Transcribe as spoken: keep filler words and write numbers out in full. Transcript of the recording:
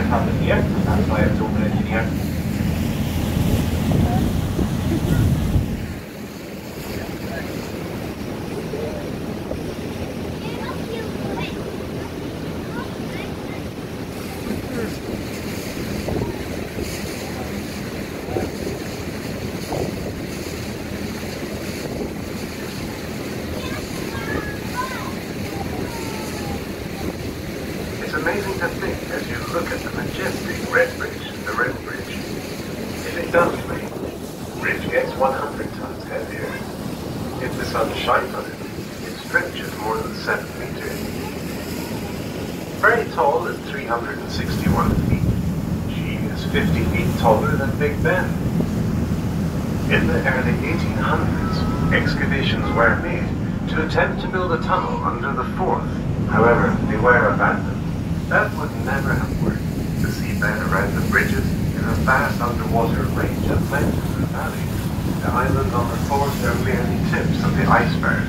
happen here, and that's why it's open engineer. It's amazing to think as you look at the majestic Red Bridge, the Red Bridge. If it does rain, the bridge gets one hundred tons heavier. If the sun shines on it, it stretches more than seven meters. Very tall at three hundred sixty-one feet. She is fifty feet taller than Big Ben. In the early eighteen hundreds, excavations were made to attempt to build a tunnel under the Forth. However, they were abandoned. That would never have worked. The seabed around the bridges is a vast underwater range of mountains and valleys. The islands on the Forth are merely tips of the iceberg